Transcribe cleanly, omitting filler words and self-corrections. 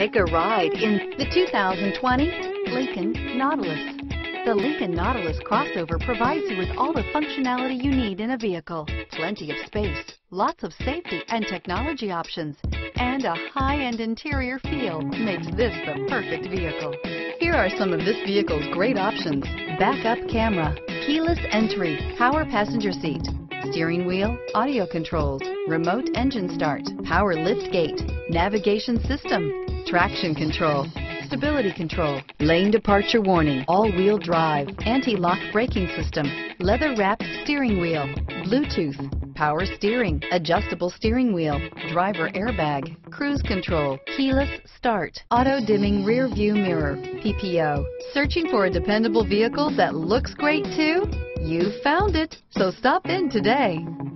Take a ride in the 2020 Lincoln Nautilus. The Lincoln Nautilus crossover provides you with all the functionality you need in a vehicle. Plenty of space, lots of safety and technology options, and a high-end interior feel makes this the perfect vehicle. Here are some of this vehicle's great options: backup camera, keyless entry, power passenger seat, steering wheel audio controls, remote engine start, power liftgate, navigation system, traction control, stability control, lane departure warning, all-wheel drive, anti-lock braking system, leather-wrapped steering wheel, Bluetooth, power steering, adjustable steering wheel, driver airbag, cruise control, keyless start, auto-dimming rear view mirror, PPO. Searching for a dependable vehicle that looks great too? You found it, so stop in today.